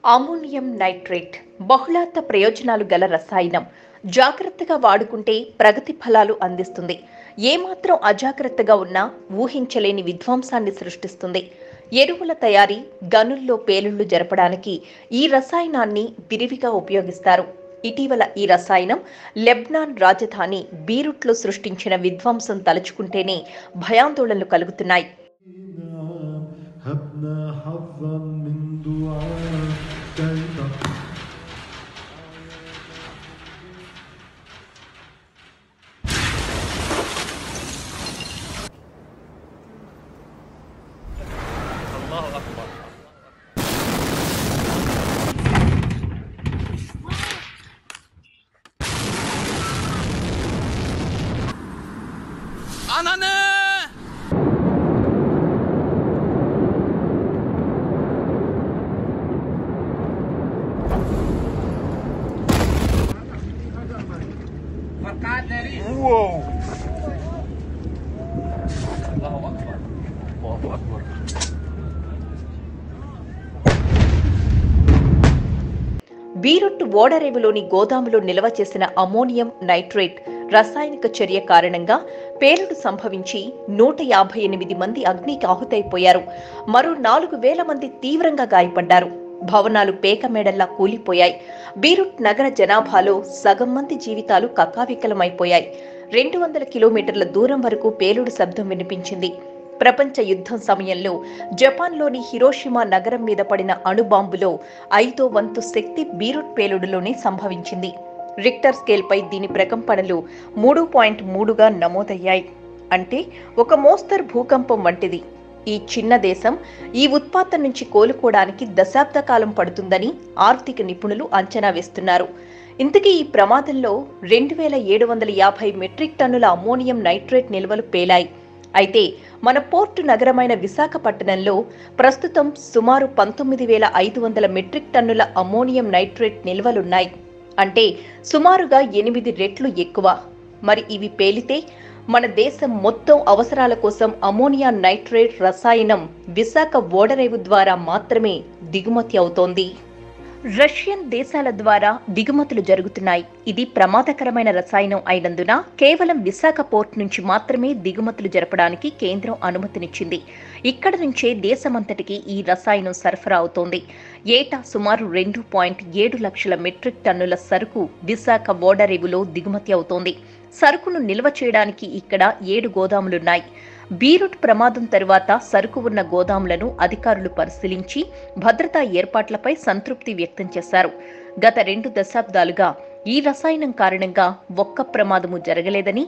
Ammonium nitrate బహుళార్థ ప్రయోజనాలు గల రసాయనం. జాగ్రత్తగా వాడుకుంటే ప్రగతి ఫలాలు అందిస్తుంది. ఏమాత్రం అజాగ్రత్తగా ఉన్నా ఊహించలేని విధ్వంసాన్ని సృష్టిస్తుంది. ఎరువుల తయారీ, గనుల్లో పేలుళ్లు జరపడానికి ఈ రసాయనాన్ని విరివిగా ఉపయోగిస్తారు. ఇటీవల ఈ రసాయనం లెబ్నాన్ రాజధాని బీరుట్లో సృష్టించిన విధ్వంసం తలుచుకుంటేనే భయాందోళనలు కలుగుతున్నాయి. బీరుట్ ఓడరేవులోని గోదాములో నిల్వ చేసిన అమోనియం నైట్రేట్ రసాయనిక చర్య కారణంగా పేలుడు సంభవించి 158 మంది అగ్నికి ఆహుతైపోయారు. మరో 4,000 మంది తీవ్రంగా గాయపడ్డారు. భవనాలు పేకమేడల్లా కూలిపోయాయి. బీరుట్ నగర జనాభాలో సగం మంది జీవితాలు కకావికలమైపోయాయి. 200 కిలోమీటర్ల దూరం వరకు పేలుడు శబ్దం వినిపించింది. ప్రపంచ యుద్ధం సమయంలో జపాన్లోని హిరోషిమా నగరం మీద పడిన అణుబాంబులో 5వ వంతు శక్తి బీరుట్ పేలుడులోనే సంభవించింది. రిక్టర్ స్కేల్పై దీని ప్రకంపనలు 3.3గా నమోదయ్యాయి. అంటే ఒక మోస్తరు భూకంపం వంటిది. ఈ చిన్న దేశం ఈ ఉత్పాతం నుంచి కోలుకోవడానికి దశాబ్ద కాలం పడుతుందని ఆర్థిక నిపుణులు అంచనా వేస్తున్నారు. ఇంతకీ ఈ ప్రమాదంలో 2,750 మెట్రిక్ టన్నుల అమోనియం నైట్రేట్ నిల్వలు పేలాయి. అయితే మన పోర్టు నగరమైన విశాఖపట్నంలో ప్రస్తుతం సుమారు 19,500 మెట్రిక్ టన్నుల అమోనియం నైట్రేట్ నిల్వలున్నాయి. అంటే సుమారుగా 8 రెట్లు ఎక్కువ. మరి ఇవి పేలితే మన దేశం మొత్తం అవసరాల కోసం అమోనియా నైట్రేట్ రసాయనం విశాఖ ఓడరేవు ద్వారా మాత్రమే దిగుమతి అవుతోంది. రష్యన్ దేశాల ద్వారా దిగుమతులు జరుగుతున్నాయి. ఇది ప్రమాదకరమైన రసాయనం అయినందున కేవలం విశాఖ పోర్ట్ నుంచి మాత్రమే దిగుమతులు జరపడానికి కేంద్రం అనుమతినిచ్చింది. ఇక్కడ నుంచే దేశమంతటికి ఈ రసాయనం సరఫరా అవుతోంది. ఏటా సుమారు 2.7 లక్షల మెట్రిక్ టన్నుల సరుకు విశాఖ ఓడరేవులో దిగుమతి అవుతోంది. సరుకును నిల్వ చేయడానికి ఇక్కడ 7 గోదాములున్నాయి. బీరుట్ ప్రమాదం తరువాత సరుకు ఉన్న గోదాములను అధికారులు పరిశీలించి భద్రతా ఏర్పాట్లపై సంతృప్తి వ్యక్తం చేశారు. గత 2 దశాబ్దాలుగా ఈ రసాయనం కారణంగా ఒక్క ప్రమాదము జరగలేదని,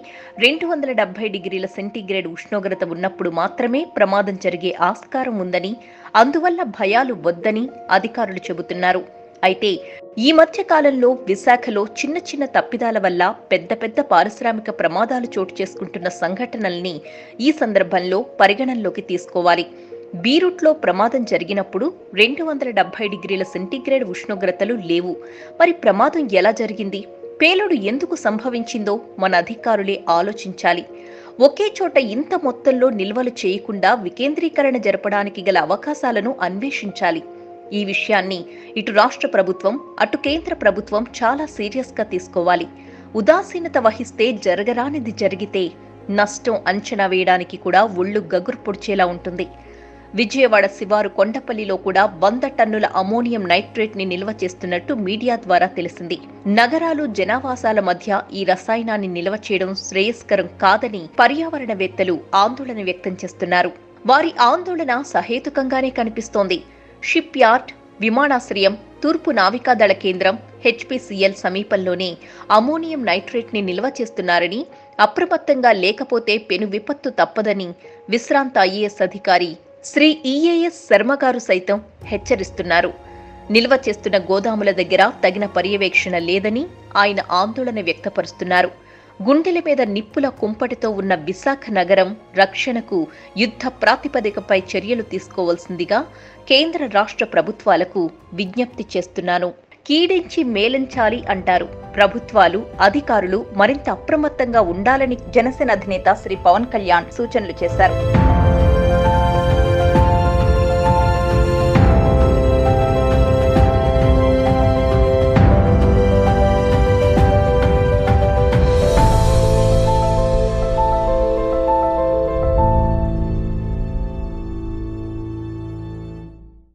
270 డిగ్రీల సెంటీగ్రేడ్ ఉష్ణోగ్రత ఉన్నప్పుడు మాత్రమే ప్రమాదం జరిగే ఆస్కారం ఉందని, అందువల్ల భయాలు వద్దని అధికారులు చెబుతున్నారు. అయితే ఈ మధ్య కాలంలో విశాఖలో చిన్న చిన్న తప్పిదాల వల్ల పెద్ద పెద్ద పారిశ్రామిక ప్రమాదాలు చోటు చేసుకుంటున్న సంఘటనల్ని ఈ సందర్భంలో పరిగణనలోకి తీసుకోవాలి. బీరుట్లో ప్రమాదం జరిగినప్పుడు 270 డిగ్రీల సెంటీగ్రేడ్ ఉష్ణోగ్రతలు లేవు. మరి ప్రమాదం ఎలా జరిగింది? పేలుడు ఎందుకు సంభవించిందో మన అధికారులే ఆలోచించాలి. ఒకే చోట ఇంత మొత్తంలో నిల్వలు చేయకుండా వికేంద్రీకరణ జరపడానికి గల అవకాశాలను అన్వేషించాలి. ఈ విషయాన్ని ఇటు రాష్ట్ర ప్రభుత్వం, అటు కేంద్ర ప్రభుత్వం చాలా సీరియస్గా తీసుకోవాలి. ఉదాసీనత వహిస్తే జరగరానిది జరిగితే నష్టం అంచనా వేయడానికి కూడా ఒళ్ళు గగురు పొడిచేలా ఉంటుంది. విజయవాడ శివారు కొండపల్లిలో కూడా 100 టన్నుల అమోనియం నైట్రేట్ ని నిల్వ చేస్తున్నట్టు మీడియా ద్వారా తెలిసింది. నగరాలు, జనావాసాల మధ్య ఈ రసాయనాన్ని నిల్వ చేయడం శ్రేయస్కరం కాదని పర్యావరణవేత్తలు ఆందోళన వ్యక్తం చేస్తున్నారు. వారి ఆందోళన సహేతుకంగానే కనిపిస్తోంది. షిప్ యార్డ్, విమానాశ్రయం, తూర్పు నావికాదళ కేంద్రం, హెచ్పిసిఎల్ సమీపంలోనే అమోనియం నైట్రేట్ ని నిల్వ చేస్తున్నారని, అప్రమత్తంగా లేకపోతే పెను విపత్తు తప్పదని విశ్రాంత ఐఏఎస్ అధికారి శ్రీ ఈఏఎస్ శర్మగారు సైతం హెచ్చరిస్తున్నారు. నిల్వ చేస్తున్న గోదాముల దగ్గర తగిన పర్యవేక్షణ లేదని ఆయన ఆందోళన వ్యక్తపరుస్తున్నారు. గుండెల మీద నిప్పుల కుంపటితో ఉన్న విశాఖ నగరం రక్షణకు యుద్ధ ప్రాతిపదికపై చర్యలు తీసుకోవాల్సిందిగా కేంద్ర రాష్ట్ర ప్రభుత్వాలకు విజ్ఞప్తి చేస్తున్నాను. కీడించి మేలించాలి అంటారు. ప్రభుత్వాలు, అధికారులు మరింత అప్రమత్తంగా ఉండాలని జనసేన అధినేత శ్రీ పవన్ కళ్యాణ్ సూచనలు చేశారు.